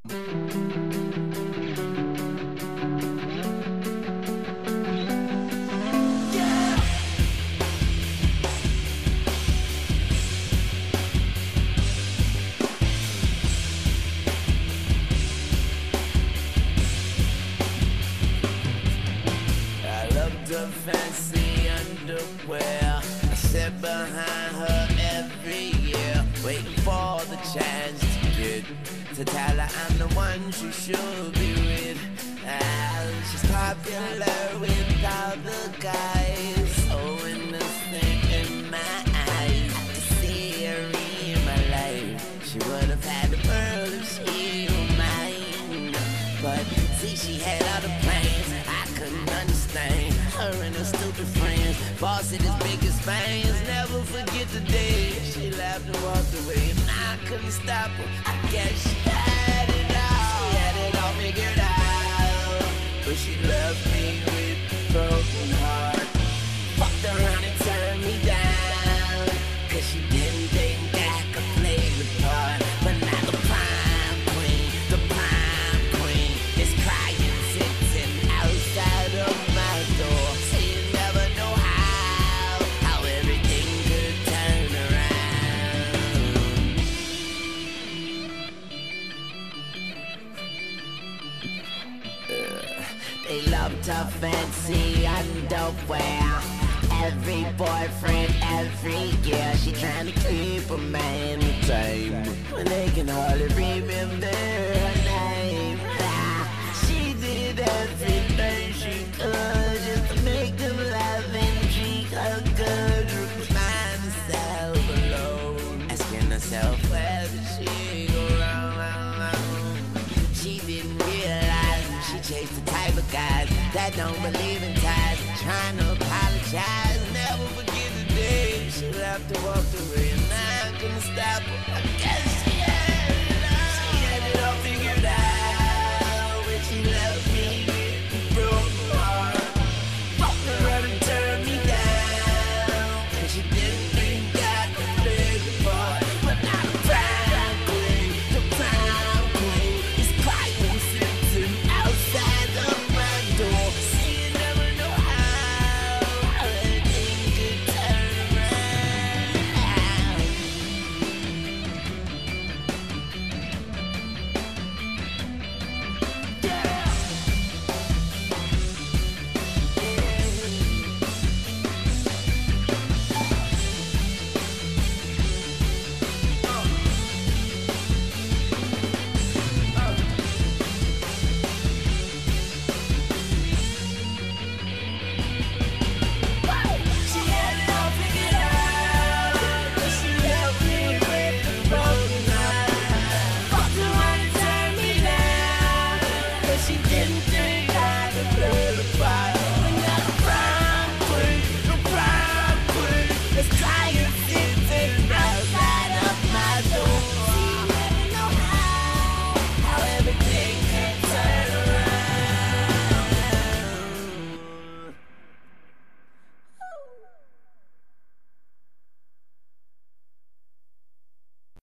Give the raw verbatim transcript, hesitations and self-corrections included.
The fancy underwear, I sit behind her every year, waiting for the chance to get to tell her I'm the one she should be with. Ah, she's popular with all the guys, so innocent in my eyes. I could see her in my life. She would have had the world if she were mine, but see, she had all the plans I couldn't understand. Her and her stupid friends, varsity's biggest fans. Never forget the day she laughed and walked away, and I couldn't stop her. I guess she had it all, she had it all figured out, but she left me with a broken heart. Fucked around and turned me down, cause she didn't think I could play the part. But now the prime queen, the prime queen is crying, sitting outside of my door. See, you never know how, how everything could turn around. Uh, they loved her fancy underwear, every boyfriend, every year. She trying to keep a man tame when they can hardly remember her name. Ah, she did everything she could just to make them laugh and treat her good. Remind herself alone, asking herself whether she go wrong, wrong, wrong. She didn't realize she chased the type of guys that don't believe in ties, trying to apologize. Never forget the day she left and walked away, and I couldn't stop her.